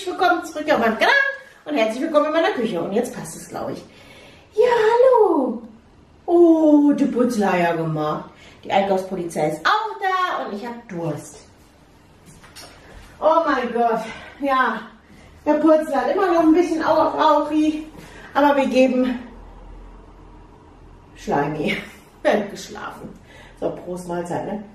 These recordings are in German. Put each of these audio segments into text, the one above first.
herzlich willkommen zurück auf meinem Kanal und herzlich willkommen in meiner Küche. Und jetzt passt es, glaube ich. Ja, hallo. Oh, die Putzleier gemacht. Die Einkaufspolizei ist auch da und ich habe Durst. Oh mein Gott. Ja, der Putzler hat immer noch ein bisschen Rauchi, aber wir geben Schleimi. Geschlafen. So, Prost, Mahlzeit, ne?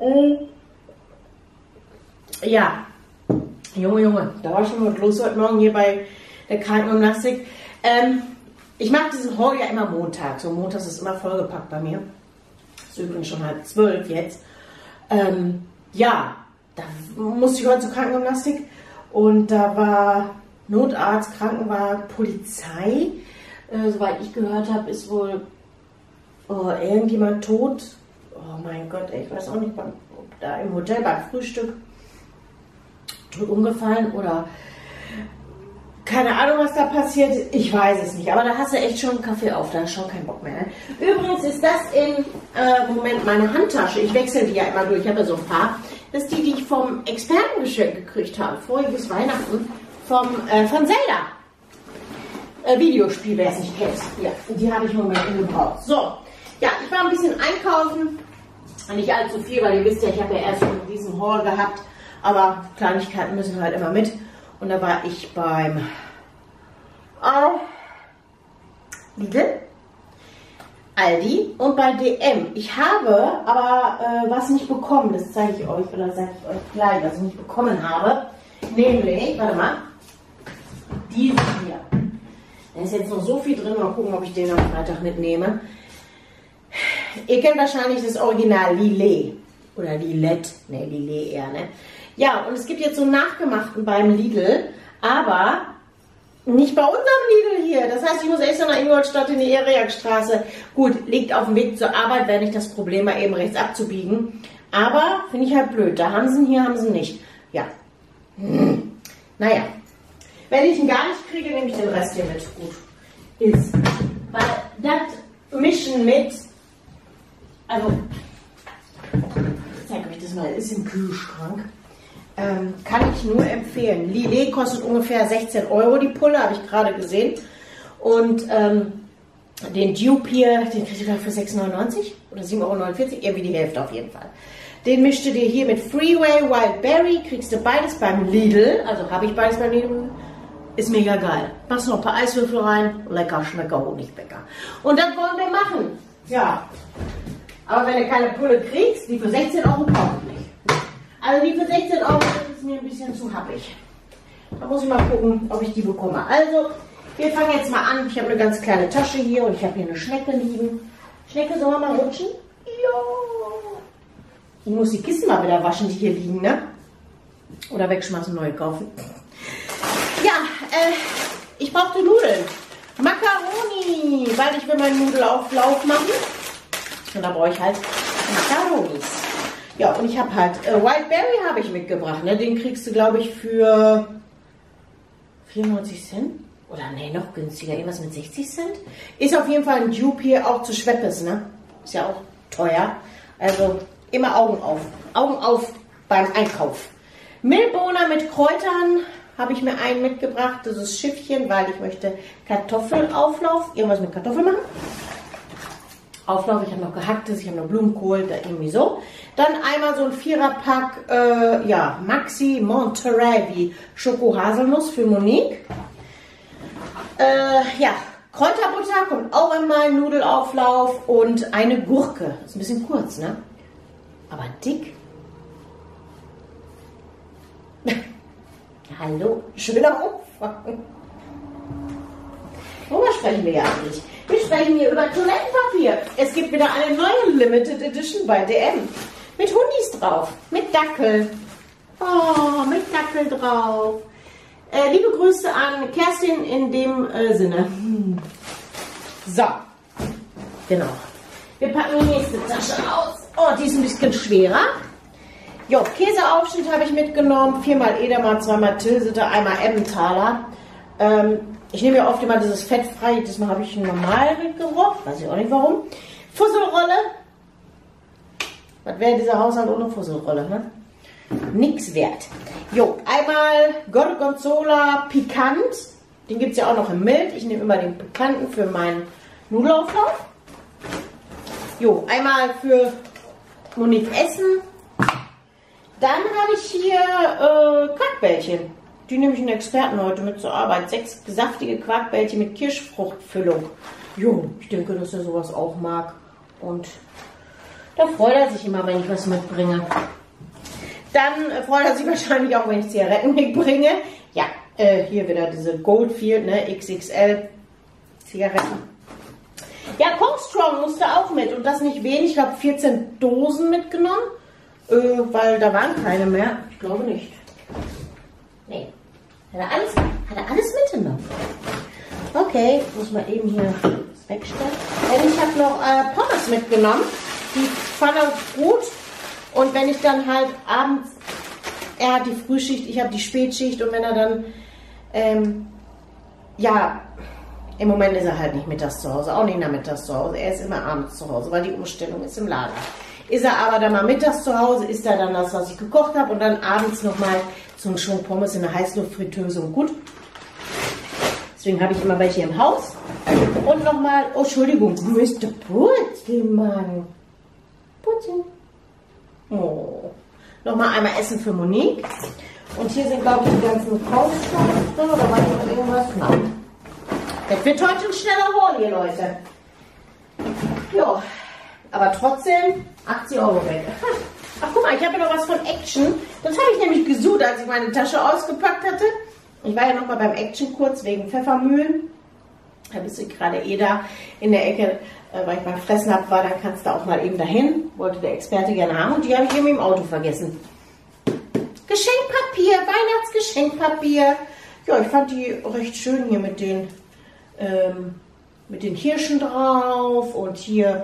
Ja, Junge, da war schon was los heute Morgen hier bei der Krankengymnastik. Ich mache diesen Haul ja immer Montag. So montags ist immer vollgepackt bei mir. Ist übrigens schon 11:30 jetzt. Ja, da musste ich heute zur Krankengymnastik und da war Notarzt, Krankenwagen, Polizei. Soweit ich gehört habe, ist wohl irgendjemand tot. Oh mein Gott, ey, ich weiß auch nicht, ob da im Hotel beim Frühstück tot umgefallen oder keine Ahnung, was da passiert. Ich weiß es nicht, aber da hast du echt schon einen Kaffee auf, da hast schon keinen Bock mehr. Ne? Übrigens ist das im Moment meine Handtasche. Ich wechsle die ja immer durch, ich habe ja so ein paar. Das ist die ich vom Expertengeschenk gekriegt habe, voriges Weihnachten, von Zelda. Videospiel, wer es nicht kennt. Ja, die habe ich im Moment gebraucht. So, ja, ich war ein bisschen einkaufen. Nicht allzu viel, weil ihr wisst ja, ich habe ja erst schon diesen Haul gehabt. Aber Kleinigkeiten müssen halt immer mit. Und da war ich beim Lidl, Aldi und bei DM. Ich habe aber was nicht bekommen. Das zeige ich euch oder sage ich euch gleich, was ich nicht bekommen habe. Nämlich, warte mal, diesen hier. Da ist jetzt noch so viel drin. Mal gucken, ob ich den am Freitag mitnehme. Ihr kennt wahrscheinlich das Original Lillet. Oder Lillet. Ne, Lillet eher, ne? Ja, und es gibt jetzt so einen nachgemachten beim Lidl. Aber nicht bei unserem Lidl hier. Das heißt, ich muss extra nach Ingolstadt in die Eriakstraße. Gut, liegt auf dem Weg zur Arbeit, wäre nicht das Problem, mal eben rechts abzubiegen. Aber finde ich halt blöd. Da haben sie ihn, hier haben sie ihn nicht. Ja. Naja. Wenn ich ihn gar nicht kriege, nehme ich den Rest hier mit. Gut. Ist. Weil das Mischen mit. Also, ich zeige euch das mal, ist im Kühlschrank. Kann ich nur empfehlen. Lillet kostet ungefähr 16 € die Pulle, habe ich gerade gesehen. Und den Dupe hier, den kriegt ihr für 6,99 oder 7,49 €, irgendwie die Hälfte auf jeden Fall. Den mischt ihr dir hier mit Freeway Wild Berry, kriegst du beides beim Lidl, also habe ich beides beim Lidl. Ist mega geil. Machst noch ein paar Eiswürfel rein, lecker Schmecker, Honigbäcker. Und das wollen wir machen. Ja. Aber wenn du keine Pulle kriegst, die für 16 € kaufe ich nicht. Also die für 16 € ist mir ein bisschen zu happig. Da muss ich mal gucken, ob ich die bekomme. Also, wir fangen jetzt mal an. Ich habe eine ganz kleine Tasche hier und ich habe hier eine Schnecke liegen. Schnecke, sollen wir mal rutschen? Ja. Ich muss die Kisten mal wieder waschen, die hier liegen, ne? Oder wegschmeißen, neue kaufen. Ja, ich brauchte Nudeln. Macaroni, weil ich will meinen Nudelauflauf machen. Und da brauche ich halt Macaronis. Ja, und ich habe halt Wildberry habe ich mitgebracht. Ne? Den kriegst du, glaube ich, für 94 Cent. Oder nee, noch günstiger. Irgendwas mit 60 Cent. Ist auf jeden Fall ein Dupe hier auch zu Schweppes. Ne? Ist ja auch teuer. Also immer Augen auf. Augen auf beim Einkauf. Mehlbohner mit Kräutern habe ich mir einen mitgebracht. Das ist Schiffchen, weil ich möchte Kartoffelauflauf. Irgendwas mit Kartoffeln machen. Auflauf, ich habe noch gehacktes, ich habe noch Blumenkohl, da irgendwie so. Dann einmal so ein 4er-Pack, ja, Maxi Monterey wie Schoko-Haselnuss für Monique. Ja, Kräuterbutter kommt auch in meinen Nudelauflauf und eine Gurke. Ist ein bisschen kurz, ne? Aber dick. Hallo, schöner Umfang. Worüber sprechen wir ja eigentlich? Wir sprechen hier über Toilettenpapier. Es gibt wieder eine neue Limited Edition bei DM. Mit Hundis drauf. Mit Dackel. Oh, mit Dackel drauf. Liebe Grüße an Kerstin in dem Sinne. So. Genau. Wir packen die nächste Tasche aus. Oh, die ist ein bisschen schwerer. Jo, Käseaufschnitt habe ich mitgenommen. 4-mal Edamer, 2-mal Tilsiter, einmal Emmentaler. Ich nehme ja oft immer dieses fettfrei, diesmal habe ich normal mitgebracht, weiß ich auch nicht warum. Fusselrolle. Was wäre dieser Haushalt ohne Fusselrolle, ne? Nix wert. Jo, einmal Gorgonzola pikant. Den gibt es ja auch noch im Mild. Ich nehme immer den pikanten für meinen Nudelauflauf. Jo, einmal für Monique Essen. Dann habe ich hier Quarkbällchen. Die nehme ich einen Experten heute mit zur Arbeit. 6 saftige Quarkbällchen mit Kirschfruchtfüllung. Jo, ich denke, dass er sowas auch mag. Und da freut er sich immer, wenn ich was mitbringe. Dann freut er sich wahrscheinlich auch, wenn ich Zigaretten mitbringe. Ja, hier wieder diese Goldfield, ne, XXL Zigaretten. Ja, Kongstrong musste auch mit und das nicht wenig. Ich habe 14 Dosen mitgenommen, weil da waren keine mehr. Ich glaube nicht. Nee, hat er alles mitgenommen. Okay, muss man eben hier wegstellen. Ich habe noch Pommes mitgenommen. Die fand er gut. Und wenn ich dann halt abends, er hat die Frühschicht, ich habe die Spätschicht und wenn er dann, ja, im Moment ist er halt nicht mittags zu Hause, auch nicht nachmittags zu Hause, er ist immer abends zu Hause, weil die Umstellung ist im Lager. Ist er aber dann mal mittags zu Hause, isst er dann das, was ich gekocht habe und dann abends nochmal so einen Schwung Pommes in der Heißluftfritteuse und gut. Deswegen habe ich immer welche im Haus. Und nochmal, oh Entschuldigung, Mr. Putzmann. Putzen. Oh. Nochmal einmal Essen für Monique. Und hier sind, glaube ich, die ganzen Kaufstoffe drin. Oder war hier noch irgendwas? Nein. Das wird heute ein schneller Haul hier, Leute. Ja, aber trotzdem 80 € weg. Ach, guck mal, ich habe noch was von Action. Das habe ich nämlich gesucht, als ich meine Tasche ausgepackt hatte. Ich war ja noch mal beim Action kurz wegen Pfeffermühlen. Da bist du gerade da in der Ecke, weil ich beim Fressen habe, war, dann kannst du auch mal eben dahin. Wollte der Experte gerne haben und die habe ich eben im Auto vergessen. Geschenkpapier, Weihnachtsgeschenkpapier. Ja, ich fand die recht schön hier mit den Hirschen drauf und hier,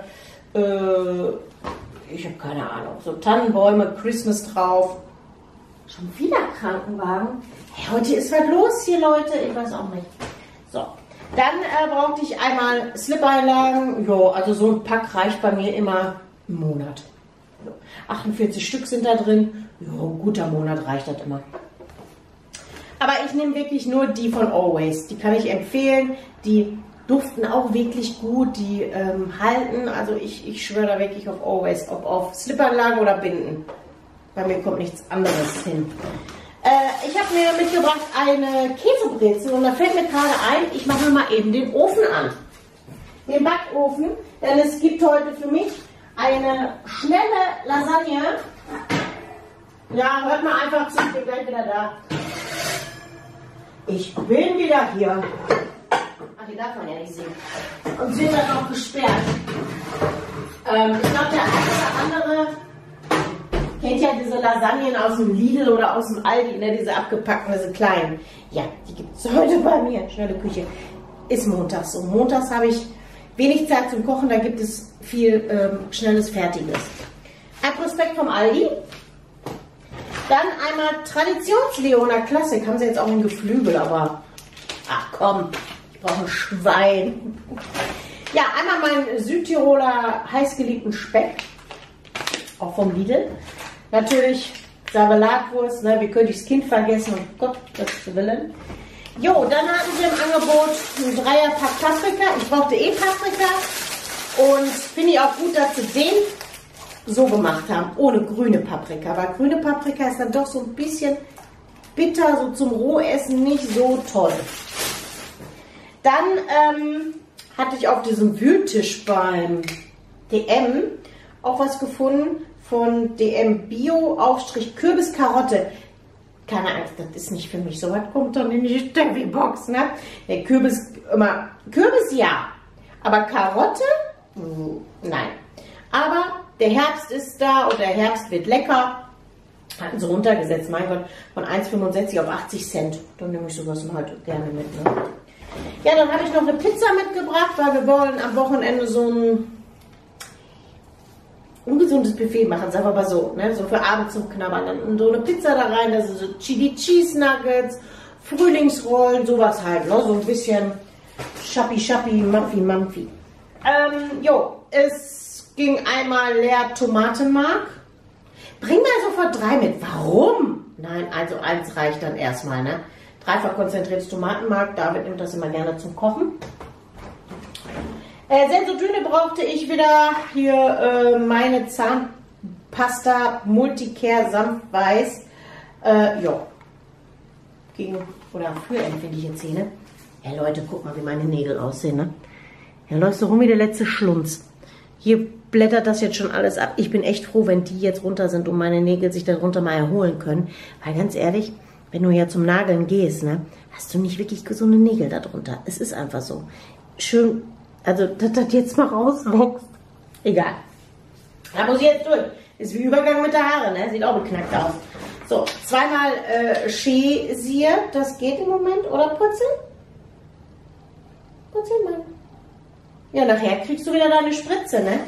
ich habe keine Ahnung, so Tannenbäume, Christmas drauf. Schon wieder Krankenwagen. Hey, heute ist was los hier, Leute. Ich weiß auch nicht. So, dann brauchte ich einmal Slip-Einlagen. Jo, also so ein Pack reicht bei mir immer einen Monat. Jo, 48 Stück sind da drin. Jo, guter Monat reicht das immer. Aber ich nehme wirklich nur die von Always. Die kann ich empfehlen. Die duften auch wirklich gut. Die halten. Also ich schwöre da wirklich auf Always. Ob auf Slip-Einlagen oder Binden. Bei mir kommt nichts anderes hin. Ich habe mir mitgebracht eine Käsebrezel und da fällt mir gerade ein, ich mache mir mal eben den Ofen an. Den Backofen, denn es gibt heute für mich eine schnelle Lasagne. Ja, hört mal einfach zu, ich bin gleich wieder da. Ich bin wieder hier. Ach, die darf man ja nicht sehen. Und sie wird auch gesperrt. Ich glaube, der eine oder andere kennt ja diese Lasagnen aus dem Lidl oder aus dem Aldi, ne, diese abgepackten, diese kleinen. Ja, die gibt es heute bei mir. Schnelle Küche. Ist montags so. Montags habe ich wenig Zeit zum Kochen, da gibt es viel schnelles, fertiges. Ein Prospekt vom Aldi. Dann einmal Traditions-Leona Klassik. Haben sie jetzt auch ein Geflügel, aber ach komm, ich brauche ein Schwein. Ja, einmal meinen Südtiroler heißgeliebten Speck. Auch vom Lidl. Natürlich Servelatwurst, ne, wie könnte ich das Kind vergessen, um Gottes Willen. Jo, dann hatten sie im Angebot ein 3er-Pack Paprika. Ich brauchte Paprika und finde ich auch gut, dass sie den so gemacht haben, ohne grüne Paprika. Weil grüne Paprika ist dann doch so ein bisschen bitter, so zum Rohessen nicht so toll. Dann hatte ich auf diesem Wühltisch beim DM auch was gefunden von DM Bio Aufstrich Kürbiskarotte. Keine Angst, das ist nicht für mich. So was kommt dann in die Steffi-Box, ne? Der Kürbis, immer, Kürbis ja, aber Karotte? Nein. Aber der Herbst ist da und der Herbst wird lecker. Hatten sie runtergesetzt, mein Gott, von 1,65 auf 80 Cent. Dann nehme ich sowas halt gerne mit, ne? Ja, dann habe ich noch eine Pizza mitgebracht, weil wir wollen am Wochenende so ein ungesundes Buffet machen, sagen wir mal so, ne? So für Abend zum Knabbern. Dann so eine Pizza da rein, da sind so Chili Cheese Nuggets, Frühlingsrollen, sowas halt, ne? So ein bisschen Schappi, Mampfi. Jo, es ging einmal leer Tomatenmark. Bring mal sofort 3 mit. Warum? Nein, also 1 reicht dann erstmal, ne? Dreifach konzentriertes Tomatenmark. David nimmt das immer gerne zum Kochen. Sensodyne brauchte ich wieder. Hier meine Zahnpasta Multicare Sanftweiß. Ja. Gegen oder für empfindliche Zähne. Ja, Leute, guck mal, wie meine Nägel aussehen, ne? Ja, läufst du rum wie der letzte Schlunz. Hier blättert das jetzt schon alles ab. Ich bin echt froh, wenn die jetzt runter sind und meine Nägel sich darunter mal erholen können. Weil ganz ehrlich, wenn du ja zum Nageln gehst, ne, hast du nicht wirklich gesunde Nägel darunter. Es ist einfach so. Schön, also, dass das jetzt mal rauswächst. Egal. Da muss ich jetzt durch. Ist wie Übergang mit der Haare, ne? Sieht auch beknackt aus. So, 2-mal Schesier. Das geht im Moment. Oder Putzeln? Putzeln mal. Ja, nachher kriegst du wieder deine Spritze, ne?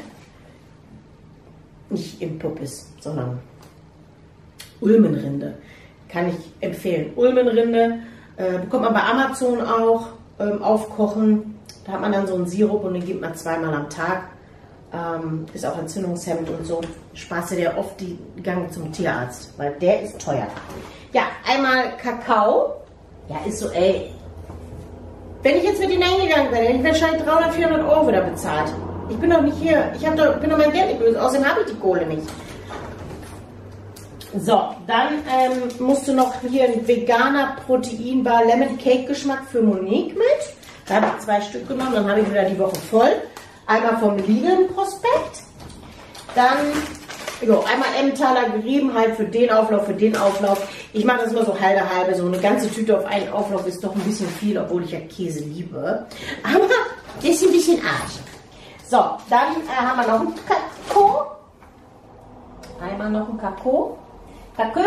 Nicht im Puppis, sondern Ulmenrinde. Kann ich empfehlen. Ulmenrinde bekommt man bei Amazon auch aufkochen. Da hat man dann so einen Sirup und den gibt man 2-mal am Tag. Ist auch entzündungshemmend und so. Sparst du dir oft die Gang zum Tierarzt, weil der ist teuer. Ja, einmal Kakao. Ja, ist so, ey. Wenn ich jetzt mit ihnen eingegangen wäre, hätte ich wahrscheinlich 300, 400 Euro wieder bezahlt. Ich bin doch nicht hier. Bin doch mein Geld nicht böse. Außerdem habe ich die Kohle nicht. So, dann musst du noch hier ein veganer Proteinbar Lemon Cake Geschmack für Monique mit. Da habe ich 2 Stück genommen, dann habe ich wieder die Woche voll. Einmal vom Lidl Prospekt. Dann einmal Emmentaler gerieben, halt für den Auflauf, für den Auflauf. Ich mache das immer so halbe. So eine ganze Tüte auf einen Auflauf ist doch ein bisschen viel, obwohl ich ja Käse liebe. Aber das ist ein bisschen Arsch. So, dann haben wir noch einen Kakao. Einmal noch einen Kakao. Kakao.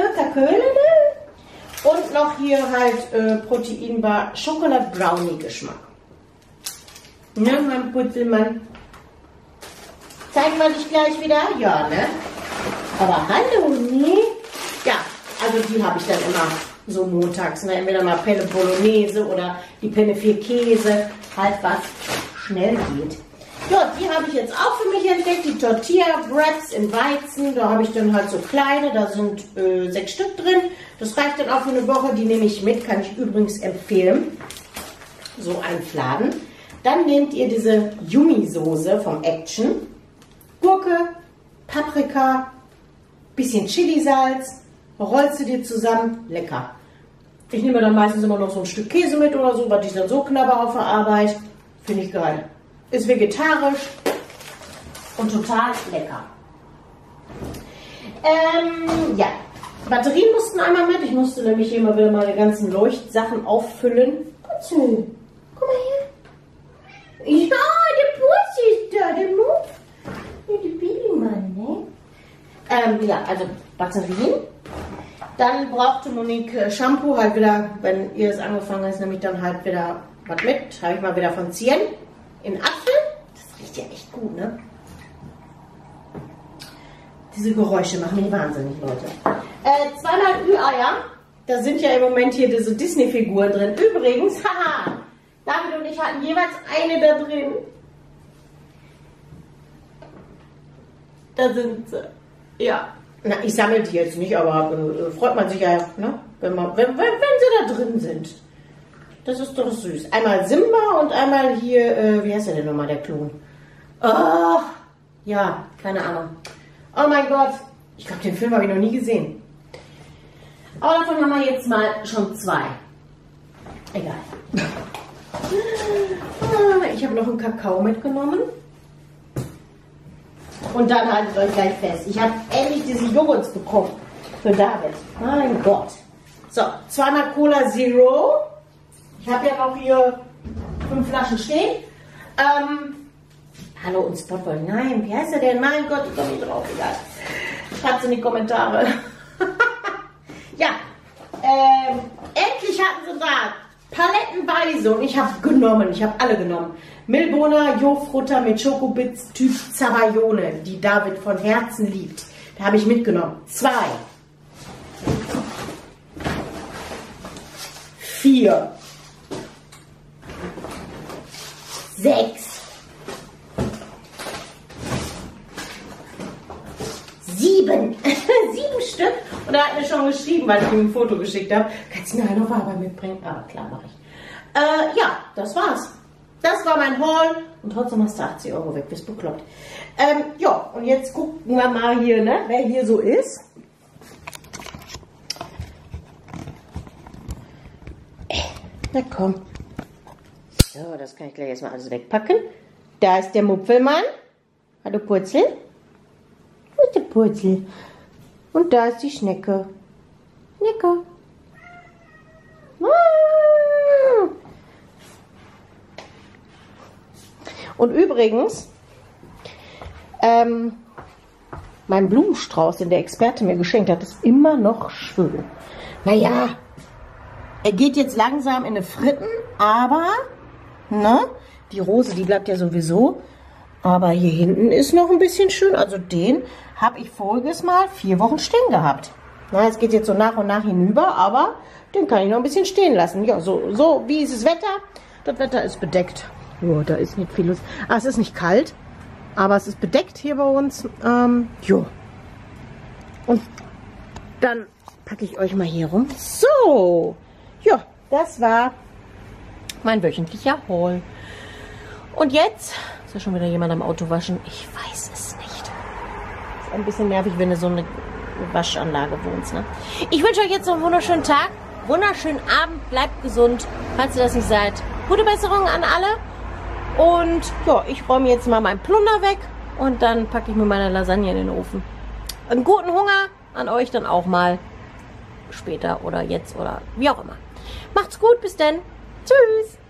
Und noch hier halt Proteinbar Schokolade Brownie Geschmack. Ne, mein Putzelmann. Zeigen wir dich gleich wieder? Ja, ne? Aber hallo, ne? Ja, also die habe ich dann immer so montags. Ne? Entweder mal Penne Bolognese oder die Penne 4 Käse. Halt was schnell geht. Ja, die habe ich jetzt auch für mich entdeckt. Die Tortilla Wraps in Weizen. Da habe ich dann halt so kleine. Da sind 6 Stück drin. Das reicht dann auch für eine Woche. Die nehme ich mit. Kann ich übrigens empfehlen. So ein Fladen. Dann nehmt ihr diese Yumi-Soße vom Action. Gurke, Paprika, bisschen Chilisalz, rollst du dir zusammen, lecker. Ich nehme dann meistens immer noch so ein Stück Käse mit oder so, was ich dann so knabber auf der Arbeit. Finde ich geil. Ist vegetarisch und total lecker. Ja, Batterien mussten einmal mit. Ich musste nämlich hier mal wieder meine ganzen Leuchtsachen auffüllen. Guck mal hier. Ja, der Pussy ist da, der Muff. Ja, der Babymann, ne? Ja, also Batterien. Dann brauchte Monique Shampoo, halt wieder, wenn ihr es angefangen ist, nämlich dann halt wieder was mit. Habe ich mal wieder von Zien in Apfel. Das riecht ja echt gut, ne? Diese Geräusche machen mich wahnsinnig, Leute. 2-mal Ü-Eier. Da sind ja im Moment hier diese Disney-Figuren drin. Übrigens, haha, David und ich hatten jeweils eine da drin. Da sind sie. Ja. Na, ich sammle die jetzt nicht, aber freut man sich ja, ne? Wenn sie da drin sind. Das ist doch süß. Einmal Simba und einmal hier, wie heißt der denn nochmal, der Klon? Oh, ja, keine Ahnung. Oh mein Gott. Ich glaube, den Film habe ich noch nie gesehen. Aber davon haben wir jetzt mal schon 2. Egal. Ich habe noch einen Kakao mitgenommen. Und dann haltet euch gleich fest. Ich habe endlich diese Joghurts bekommen. Für David. Mein Gott. So, 2-mal Cola Zero. Ich habe ja noch hier 5 Flaschen stehen. Hallo und Spotboy. Nein, wie heißt er denn? Mein Gott, ich komme nicht drauf. Egal. Schreibt es in die Kommentare. Ja, endlich hatten sie da palettenweise und ich habe genommen. Ich habe alle genommen. Milbona Jofrutter mit Schokobits Typ Zabayone, die David von Herzen liebt. Da habe ich mitgenommen. 2. 4. 6. 7. schon geschrieben, weil ich ihm ein Foto geschickt habe. Kannst du mir eine Farbe mitbringen? Aber klar, mache ich. Ja, das war's. Das war mein Haul. Und trotzdem hast du 80 Euro weg. Bist bekloppt. Ja, und jetzt gucken wir mal hier, ne, wer hier so ist. Na komm. So, das kann ich gleich erstmal alles wegpacken. Da ist der Mupfelmann. Hallo Purzel. Wo ist der Purzel? Und da ist die Schnecke. Schnecke. Und übrigens, mein Blumenstrauß, den der Experte mir geschenkt hat, ist immer noch schön. Naja, er geht jetzt langsam in die Fritten, aber, ne, die Rose, die bleibt ja sowieso. Aber hier hinten ist noch ein bisschen schön. Also den habe ich voriges Mal 4 Wochen stehen gehabt. Na, es geht jetzt so nach und nach hinüber, aber den kann ich noch ein bisschen stehen lassen. Ja, so wie ist das Wetter? Das Wetter ist bedeckt. Jo, da ist nicht viel los. Ah, es ist nicht kalt, aber es ist bedeckt hier bei uns. Jo. Und dann packe ich euch mal hier rum. So. Ja, das war mein wöchentlicher Haul. Und jetzt ist ja schon wieder jemand am Auto waschen. Ich weiß es nicht. Ist ein bisschen nervig, wenn du so eine Waschanlage wohnst. Ne? Ich wünsche euch jetzt noch einen wunderschönen Tag, wunderschönen Abend. Bleibt gesund, falls ihr das nicht seid. Gute Besserung an alle. Und ja, ich räume jetzt mal meinen Plunder weg und dann packe ich mir meine Lasagne in den Ofen. Einen guten Hunger an euch dann auch mal später oder jetzt oder wie auch immer. Macht's gut, bis dann. Tschüss.